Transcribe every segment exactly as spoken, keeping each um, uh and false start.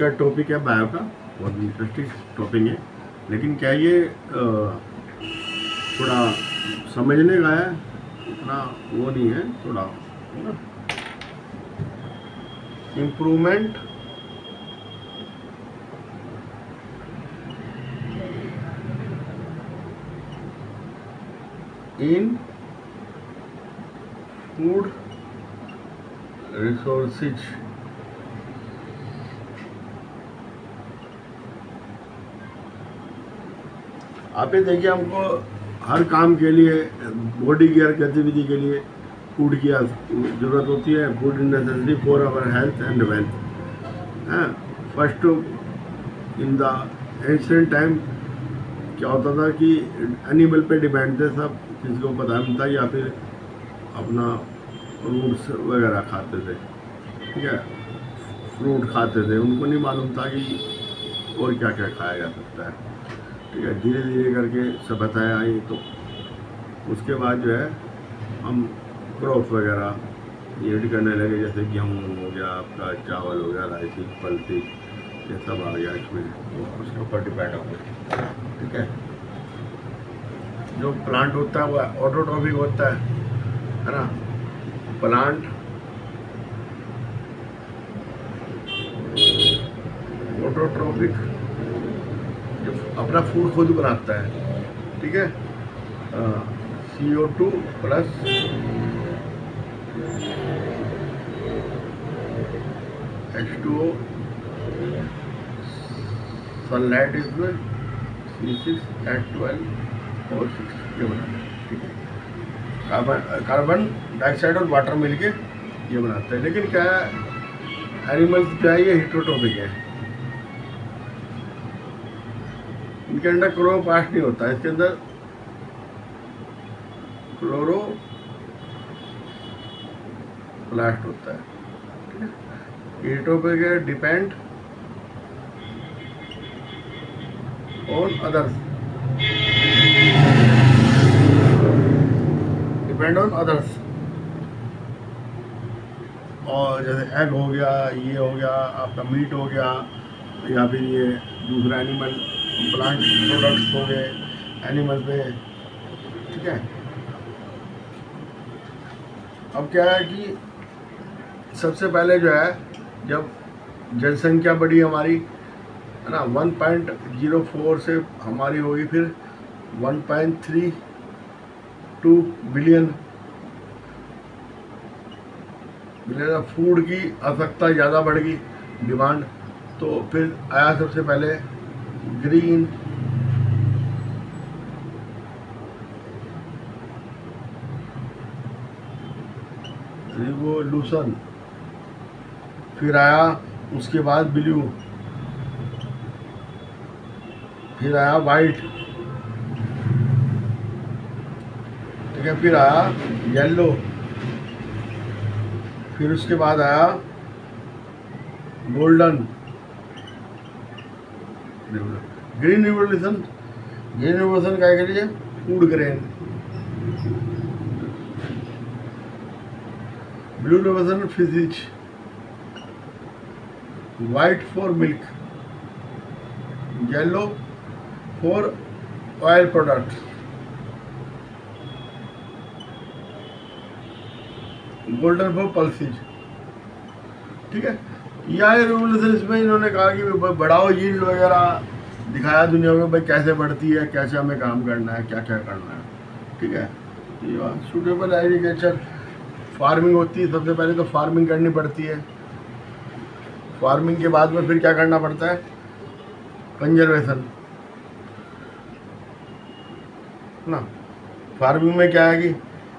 का टॉपिक है बायो का, बहुत इंटरेस्टिंग टॉपिक है, लेकिन क्या ये थोड़ा समझने का है, इतना वो नहीं है, थोड़ा है ना। Improvement in food resources. आप ये देखिए, हमको हर काम के लिए, बॉडी केयर गतिविधि के लिए फूड की ज़रूरत होती है। Food is necessary for our health and wealth. हाँ, first in the ancient time क्या होता था कि एनिमल पे डिपेंड थे सब, किसी को पता नहीं था, या फिर अपना फ्रूट्स वगैरह खाते थे, ठीक है, फ्रूट खाते थे, उनको नहीं मालूम था कि और क्या क्या खाया जा सकता है, ठीक है। धीरे धीरे करके सभ्यताएं आई, तो उसके बाद जो है हम क्रॉप वगैरह ईल्ड करने लगे, जैसे गेहूँ हो गया, आपका चावल हो गया, राइस, पल्सेस, ये सब आ गया इसमें, तो उसके ऊपर डिपेंड हो गया, ठीक है। जो प्लांट होता है वो ऑटोट्रॉफिक होता है है ना। प्लांट ऑटोट्रॉफिक जो अपना फूड खुद बनाता है, ठीक है। C O two plus H two O, sunlight इसमें सी सिक्स एच ट्वेल्व और सिक्स ये बनाता है, ठीक है। कार्बन कार्बन डाइऑक्साइड और वाटर मिलके ये बनाता है। लेकिन क्या है, एनिमल्स क्या है, ये हेटेरोट्रॉफिक है, इनके अंदर क्लोरोप्लास्ट नहीं होता है, इसके अंदर क्लोरो प्लास्ट होता है, ठीक है। हेटेरोट्रॉफिक है, depend on others, depend on others. और जैसे एग हो गया, ये हो गया, आपका मीट हो गया, या फिर ये दूसरा एनिमल प्लांट प्रोडक्ट्स हो गए एनिमल पे, ठीक है। अब क्या है कि सबसे पहले जो है, जब जनसंख्या बढ़ी हमारी, है ना, वन पॉइंट ज़ीरो फोर से हमारी होगी, फिर one point three two billion billion food की आवश्यकता ज़्यादा बढ़ गई, डिमांड। तो फिर आया सबसे पहले ग्रीन रिवोल्यूशन, फिर आया उसके बाद ब्लू, फिर आया वाइट, ठीक है, फिर आया येलो, फिर उसके बाद आया golden. Green revolution, green revolution क्या के लिए, food grain. Blue revolution physics, white for milk, yellow for oil products, golden for pulses, ठीक है। यह रिवोल्यूशन इसमें इन्होंने कहा कि बढ़ाओ यील्ड वगैरह, दिखाया दुनिया में भाई कैसे बढ़ती है, कैसे हमें काम करना है, क्या क्या करना है, ठीक है। सूटेबल एग्रीकल्चर, फार्मिंग होती है, सबसे पहले तो फार्मिंग करनी पड़ती है, फार्मिंग के बाद में फिर क्या करना पड़ता है, कंजर्वेशन ना। फार्मिंग में क्या है कि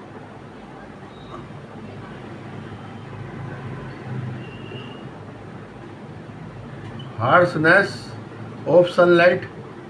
हार्शनेस ऑफ सनलाइट,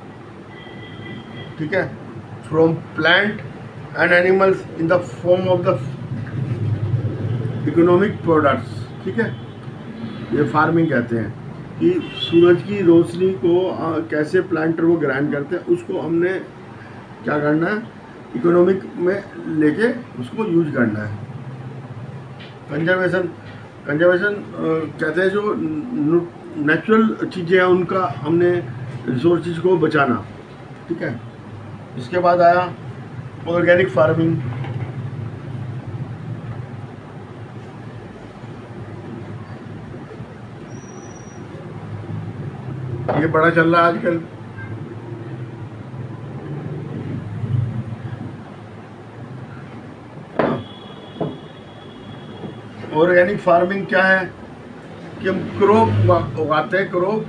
ठीक है, from plant and animals in the form of the economic products, ठीक है। ये फार्मिंग कहते हैं कि सूरज की रोशनी को आ, कैसे प्लांटर वो ग्राइंड करते हैं, उसको हमने क्या करना है, इकोनॉमिक में लेके उसको यूज करना है। कंजर्वेशन, कंजर्वेशन कहते हैं जो नेचुरल चीज़ें हैं उनका हमने रिसोर्सेज को बचाना, ठीक है। इसके बाद आया ऑर्गेनिक फार्मिंग। ये बड़ा चल रहा है आजकल। ऑर्गेनिक फार्मिंग क्या है कि हम क्रॉप उगाते हैं, क्रॉप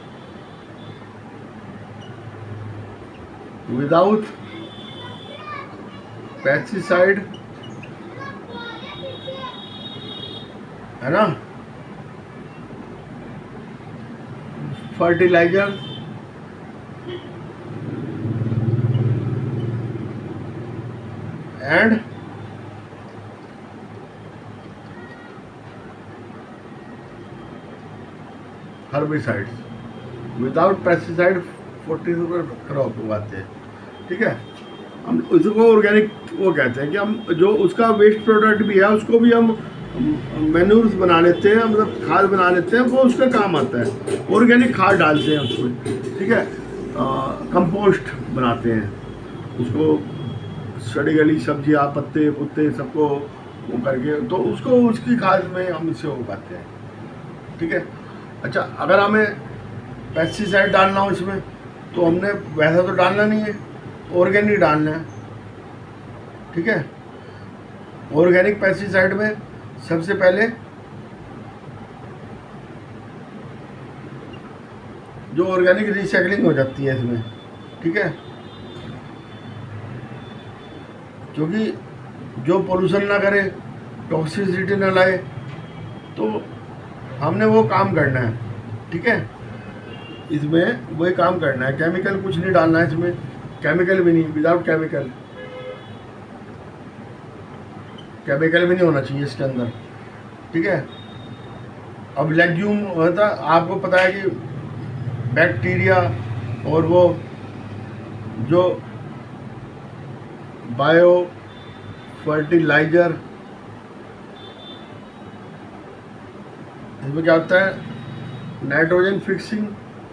विदाउट पेस्टिसाइड, है ना, fertiliser and herbicides. Without pesticide forty crop उगाते हैं, ठीक है। हम उसको ऑर्गेनिक वो कहते हैं कि हम जो उसका वेस्ट प्रोडक्ट भी है उसको भी हम मैन्यूर्स बना लेते हैं, मतलब खाद बना लेते हैं, वो उसका काम आता है। ऑर्गेनिक खाद डालते हैं उसमें, ठीक है। कंपोस्ट बनाते हैं उसको, सड़ी गली सब्जियाँ, पत्ते पुत्ते सबको वो करके, तो उसको उसकी खाद में हम इसे उगाते हैं, ठीक है। अच्छा, अगर हमें पेस्टिसाइड डालना हो इसमें तो हमने वैसा तो डालना नहीं है, ऑर्गेनिक डालना है, ठीक है। ऑर्गेनिक पेस्टिसाइड में सबसे पहले जो ऑर्गेनिक रिसाइकलिंग हो जाती है इसमें, ठीक है, क्योंकि जो पोल्यूशन ना करे, टॉक्सिसिटी ना लाए, तो हमने वो काम करना है, ठीक है। इसमें वही काम करना है, केमिकल कुछ नहीं डालना है इसमें, केमिकल भी नहीं, विदाउट केमिकल, केमिकल भी नहीं होना चाहिए इसके अंदर, ठीक है। अब लेग्यूम होता, आपको पता है कि बैक्टीरिया और वो जो बायो फर्टिलाइजर, इसमें क्या होता है, नाइट्रोजन फिक्सिंग,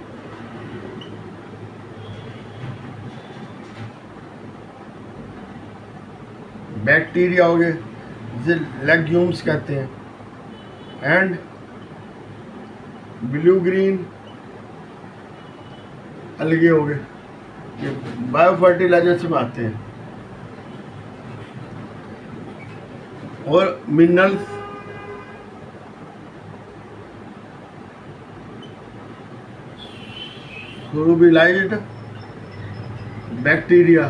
बैक्टीरिया हो गए जिसे लेग्यूम्स कहते हैं, एंड ब्लू ग्रीन अलगे हो गए, ये बायो फर्टिलाइजर्स में आते हैं। और मिनरल्स, सोलुबिलाइज्ड बैक्टीरिया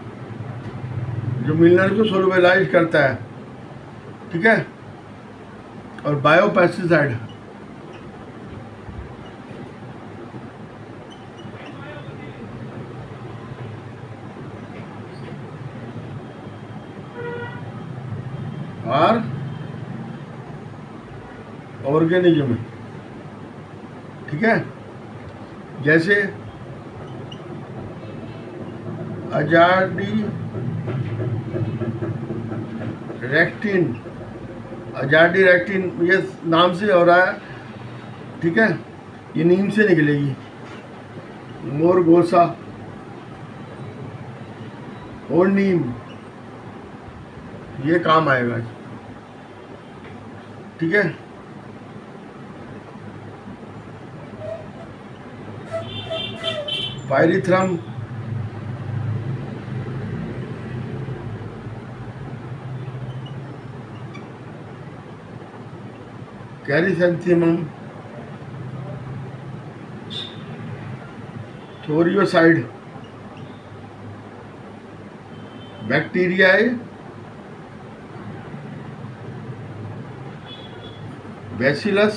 जो मिनरल को सोलुबिलाइज करता है, ठीक है। और बायो पेस्टिसाइड, और ऑर्गेनिज्म, ठीक है, जैसे अजाडी रेक्टिन, अजाडी रेक्टिन ये नाम से हो रहा है, ठीक है, ये नीम से निकलेगी, मोरगोसा और नीम, ये काम आएगा, ठीक है। पायरिथ्रम, कैरिसेंथियमम, थोरियोसाइड बैक्टीरिया है, bacillus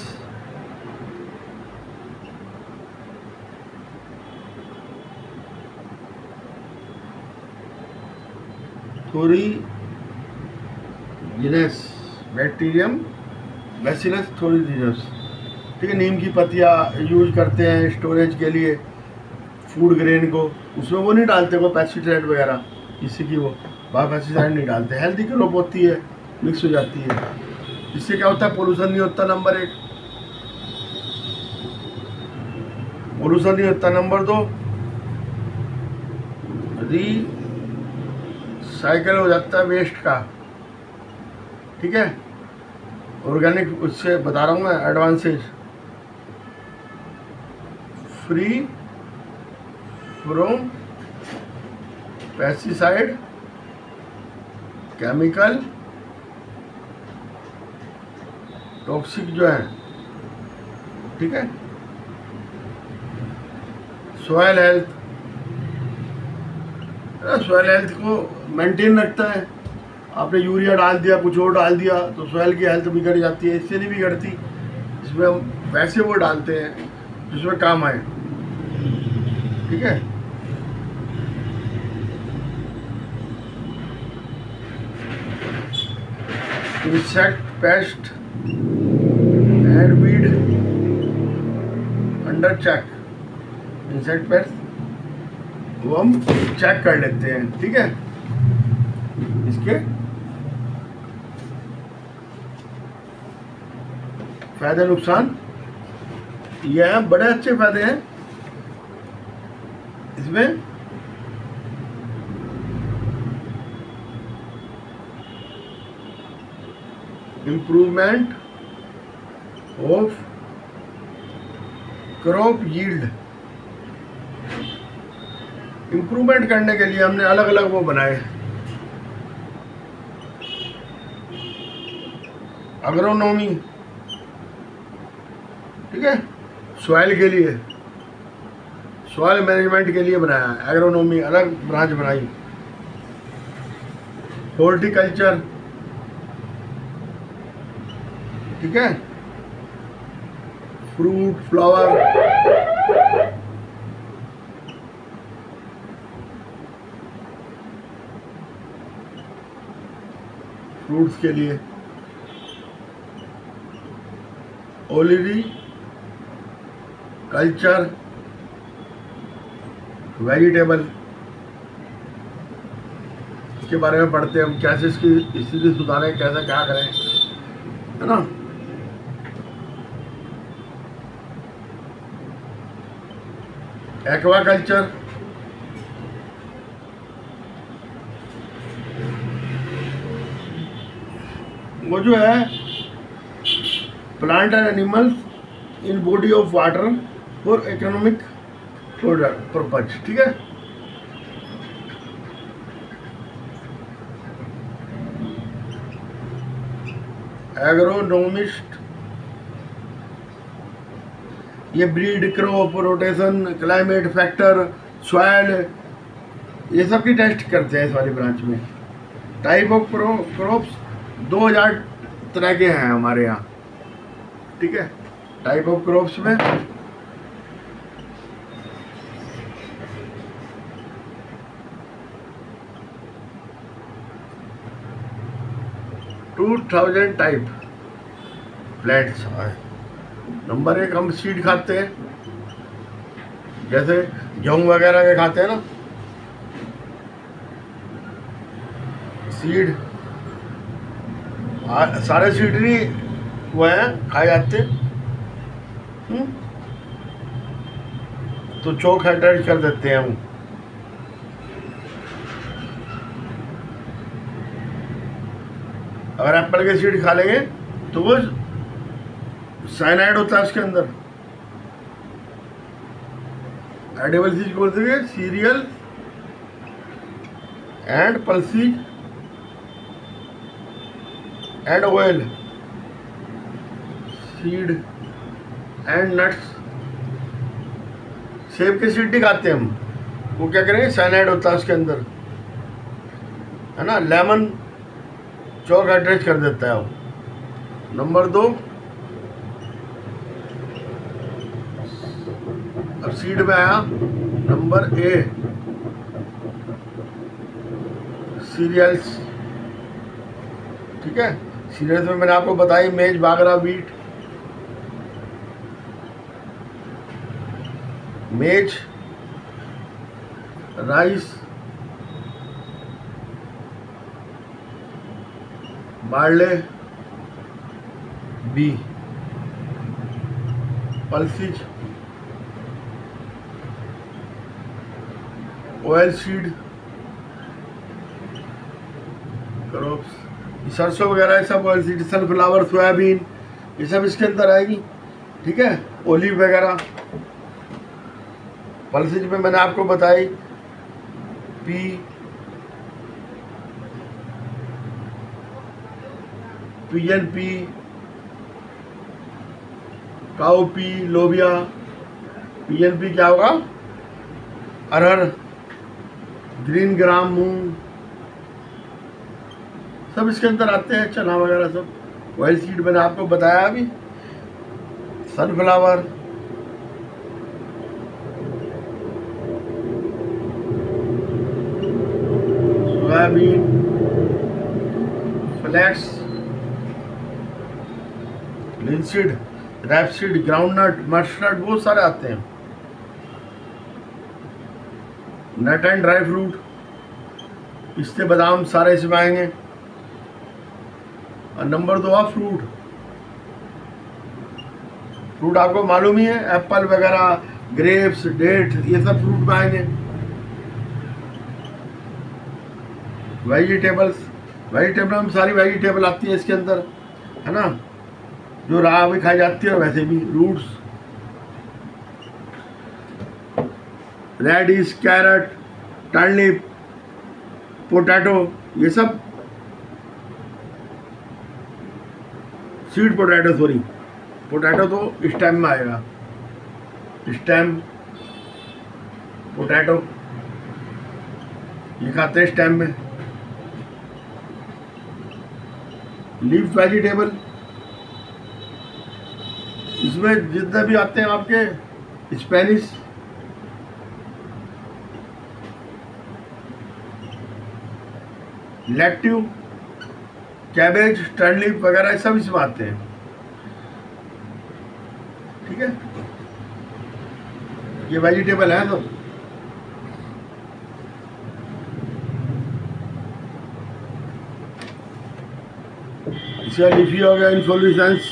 thuringiensis, bacterium bacillus thuringiensis, ठीक है। नीम की पत्तियाँ यूज करते हैं स्टोरेज के लिए, फूड ग्रेन को, उसमें वो नहीं डालते वो पेस्टिसाइड वगैरह, इससे कि वो बायो पेस्टिसाइड नहीं डालते, हेल्दी क्रॉप होती है, मिक्स हो जाती है, इससे क्या होता है, पोल्यूशन नहीं होता, नंबर एक। पोल्यूशन नहीं होता। नंबर दो, रिसाइकल हो जाता है वेस्ट का, ठीक है। ऑर्गेनिक उससे बता रहा हूँ मैं advances, free from pesticide, chemical, toxic जो है, ठीक है। सॉयल हेल्थ, सॉयल हेल्थ को मेंटेन रखता है। आपने यूरिया डाल दिया, कुछ और डाल दिया तो सॉयल की हेल्थ बिगड़ जाती है। इससे नहीं बिगड़ती, इसमें हम वैसे वो डालते हैं जिसमें काम आए, ठीक है। Insect pest and weed under check, insect pest वो हम चेक कर लेते हैं, ठीक है। इसके फायदे नुकसान ये हैं, बड़े अच्छे फायदे हैं इसमें। Improvement of crop yield, improvement करने के लिए हमने अलग अलग वो बनाए। एग्रोनॉमी, ठीक है, सॉइल के लिए, सॉइल मैनेजमेंट के लिए बनाया है। एग्रोनॉमी अलग ब्रांच बनाई। हॉर्टिकल्चर, ठीक है, फ्रूट फ्लावर, फ्रूट्स के लिए। ओलिरी कल्चर, वेजिटेबल, इसके बारे में पढ़ते हैं हम, कैसे इसकी स्थिति सुधारें, कैसे क्या करें, है ना। एक्वाकल्चर, वो जो है plant and animals in body of water for economic purpose, ठीक है। एग्रोनोमिस्ट, ये breed, crop rotation, climate factor, soil, ये सब की टेस्ट करते हैं इस वाली ब्रांच में। टाइप ऑफ क्रॉप्स दो हजार तरह के हैं हमारे यहाँ, ठीक है। टाइप ऑफ क्रॉप्स में टू थाउजेंड टाइप प्लांट्स है। नंबर एक, हम सीड खाते हैं, जैसे गेहूं वगैरह के खाते हैं ना सीड, सारे सीड नहीं वो हैं खाए जाते, हम्म, तो चोक अटैच कर देते हैं हम। अगर एप्पल के सीड खा लेंगे तो वो साइनाइड होता है उसके अंदर। एडिबल सीड बोलते हैं, cereal and pulses and oil, seed and nuts. सेब के सीड नहीं खाते हम, वो क्या करेंगे, साइनाइड होता है उसके अंदर, है ना। लेमन चौक अटैच कर देता है वो। नंबर दो, अब सीड में आया नंबर ए, सीरियल्स, ठीक है। सीरियल्स में मैंने आपको बताई मेज, बाजरा, वीट। मेज, राइस, बार्ले, बी, पल्सीज, ऑयल सीड क्रॉप्स, सरसों वगैरह ये सब ऑयल सीड, सनफ्लावर, सोयाबीन, ये सब इसके अंदर आएगी। ठीक है, ओलिव वगैरह। पल्सेज में मैंने आपको बताई पी, पीएनपी, काउपी, लोबिया। पीएनपी क्या होगा? अरहर, ग्रीन ग्राम, मूंग, सब इसके अंदर आते हैं, चना वगैरह सब। ऑयल सीड मैंने आपको बताया अभी, sunflower, soybean, flax, linseed, rapeseed, groundnut, mustard, बहुत सारे आते हैं। नट एंड ड्राई फ्रूट, पिस्ते, बादाम, सारे इसमें आएंगे। और नंबर दो है फ्रूट। फ्रूट आपको मालूम ही है, एप्पल वगैरह, ग्रेप्स, डेट, ये सब फ्रूट में आएंगे। वेजिटेबल्स, वेजिटेबल में सारी वेजिटेबल आती है इसके अंदर, है ना, जो राह भी खाई जाती है और वैसे भी। Roots, radish, carrot, turnip, potato, ये सब सीड पोटैटो, सॉरी पोटैटो तो स्टेम में आएगा, स्टेम पोटैटो, ये खाते हैं स्टेम में। लीफ वेजिटेबल, इसमें जितने भी आते हैं आपके स्पेनिश, लेट्यू, कैबेज, टर्निप वगैरह सब इसमें आते हैं। ठीक है, ये वेजिटेबल है तो इसका लीफी हो गया inflorescence,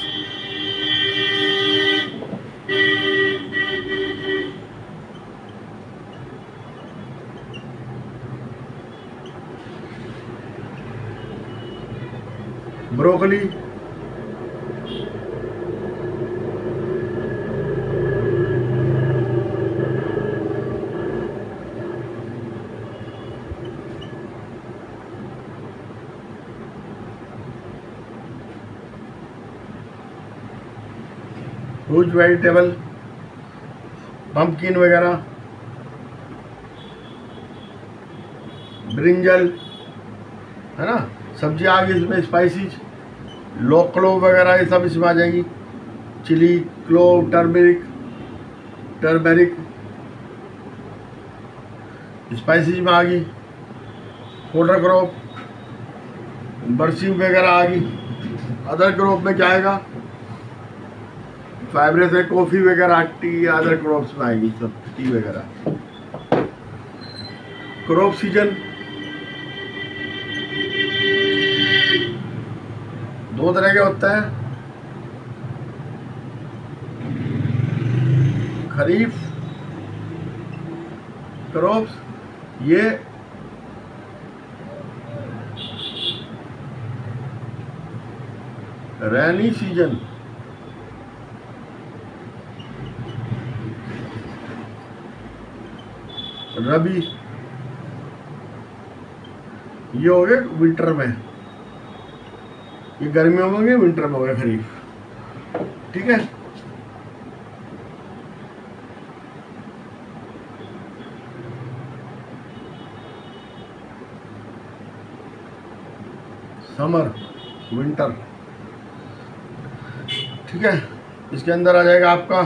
broccoli, rose vegetable, pumpkin वगैरह, ब्रिंजल, है ना, सब्जी आ गई इसमें, स्पाइसीज, लो क्लोव वगैरह ये सब इसमें आ जाएगी। Chilli, clove, turmeric, turmeric spices में आ गई। फोडर क्रॉप, बरसीम वगैरह आ गई। अदर क्रॉप में क्या आएगा? फाइब्रेस है, कॉफ़ी वगैरह, टी, अदर क्रॉप्स में आएगी सब, टी वगैरह। क्रॉप सीजन दो तरह के होता है, खरीफ क्रॉप्स, ये रैनी सीजन, रबी, ये हो गए विंटर में, ये गर्मियों में होंगे, विंटर में हो गया खरीफ। ठीक है, समर, विंटर। ठीक है, इसके अंदर आ जाएगा आपका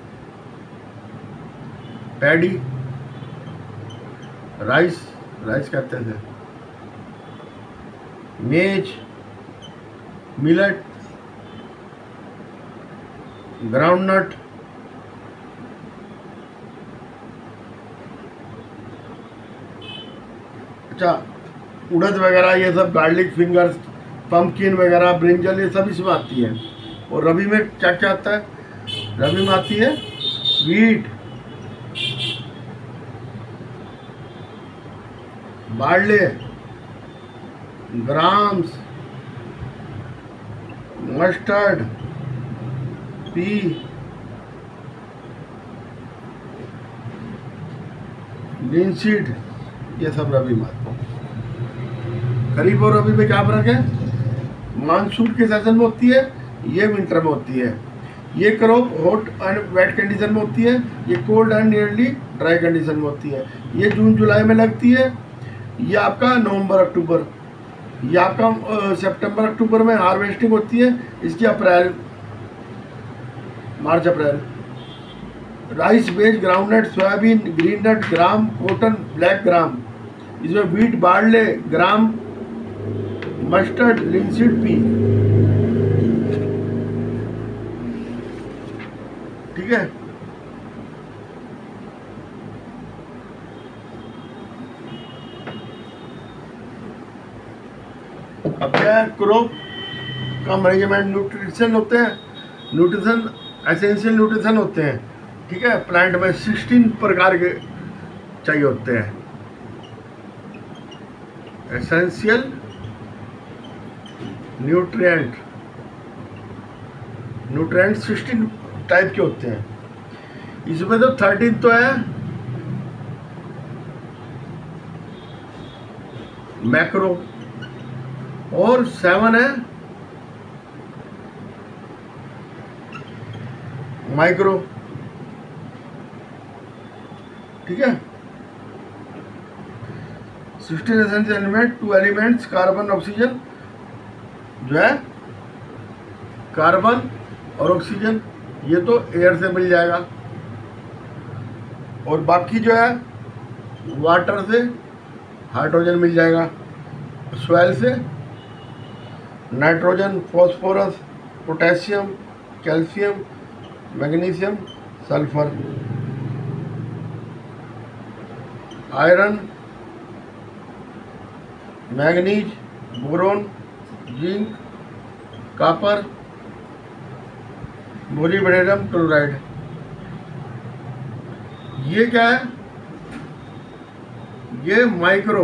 पैडी, राइस, राइस कहते थे, मेज, मिलेट, ग्राउंडनट, अच्छा उड़द वगैरह, ये सब गार्लिक फिंगर्स, पम्पकिन वगैरह, ब्रिंजल, ये सब इसमें आती है। और रबी में क्या क्या आता है? रबी में आती है wheat, barley, grams, mustard, pea, linseed, ये सब रबी माह। खरीफ और रबी में क्या फर्क है? मानसून के सीजन में होती है, ये विंटर में होती है। ये crop hot and wet condition में होती है, ये cold and nearly dry condition में होती है। ये जून जुलाई में लगती है, ये आपका नवंबर अक्टूबर, ये आपका सितंबर अक्टूबर में हार्वेस्टिंग होती है, इसकी April March April. Rice, maize, groundnut, soybean, green nut, gram, cotton, black gram. इसमें wheat, barley, gram, mustard, linseed, pea. ठीक है। अब क्या है, क्रॉप का मैनेजमेंट। न्यूट्रिशन होते हैं, न्यूट्रिशन एसेंशियल न्यूट्रिशन होते हैं। ठीक है। प्लांट में सिक्सटीन प्रकार के चाहिए होते हैं। Essential nutrient, nutrient sixteen type के होते हैं। इसमें तो थर्टीन तो है मैक्रो और सेवन है माइक्रो। ठीक है। Sixteen essential element, two elements carbon oxygen, जो है कार्बन और ऑक्सीजन, ये तो एयर से मिल जाएगा। और बाकी जो है वाटर से हाइड्रोजन मिल जाएगा, सॉइल से nitrogen, phosphorus, potassium, calcium, magnesium, sulphur, iron, manganese, boron, zinc, copper, molybdenum chloride. ये क्या है? ये माइक्रो,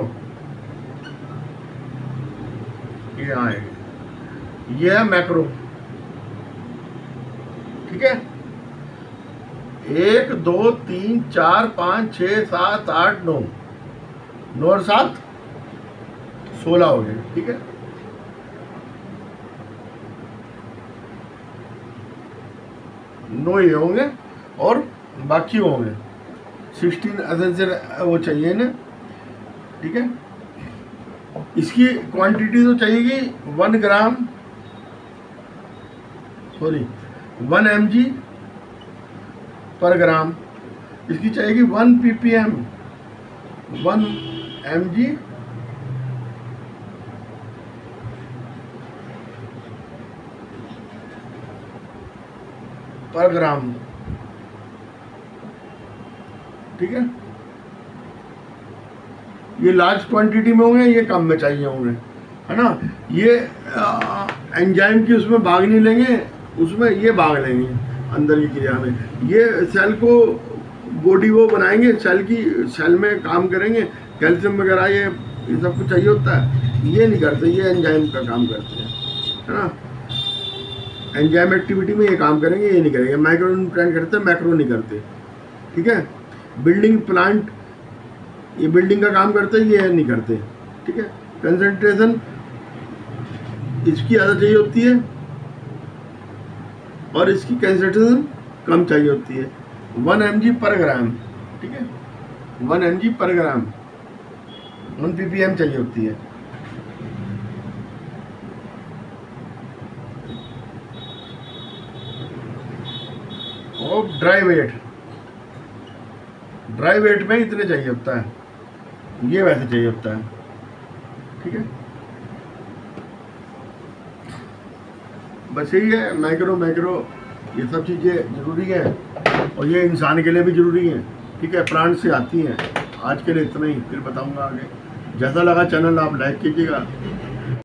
ये आएगा, ये है मैक्रो। ठीक है। एक, दो, तीन, चार, पाँच, छः, सात, आठ, नौ, नौ और सात सोलह हो गए। ठीक है। नौ ये होंगे और बाकी होंगे सिक्सटीन एसेंशियल वो चाहिए ना। ठीक है। इसकी क्वांटिटी तो चाहिएगी one gram sorry one M G per gram. इसकी चाहिएगी one P P M, one M G per gram. ठीक है। ये लार्ज क्वांटिटी में होंगे, ये कम में चाहिए होंगे, है ना। ये एंजाइम की उसमें भाग नहीं लेंगे, उसमें ये भाग लेंगे अंदर की क्रिया में। ये सेल को बॉडी वो बनाएंगे, सेल की सेल में काम करेंगे, कैल्शियम वगैरह ये ये सब कुछ चाहिए होता है। ये नहीं करते, ये एंजाइम का काम करते हैं, है ना। एंजाइम एक्टिविटी में ये काम करेंगे, ये नहीं करेंगे। माइक्रो न्यूट्रिएंट करते हैं, मैक्रो नहीं करते। ठीक है। बिल्डिंग प्लांट, ये बिल्डिंग का काम करते हैं, ये नहीं करते। ठीक है। कंसंट्रेशन इसकी ज़्यादा चाहिए होती है और इसकी कंसंट्रेशन कम चाहिए होती है, one M G per gram. ठीक है। One M G per gram, one P P M चाहिए होती है। और ड्राई वेट, ड्राई वेट में इतने चाहिए होता है, ये वैसे चाहिए होता है। ठीक है। बस यही है, माइक्रो मैक्रो ये सब चीज़ें ज़रूरी हैं और ये इंसान के लिए भी ज़रूरी हैं। ठीक है। प्लांट से आती हैं। आज के लिए इतना ही, फिर बताऊंगा आगे। जैसा लगा चैनल आप लाइक कीजिएगा,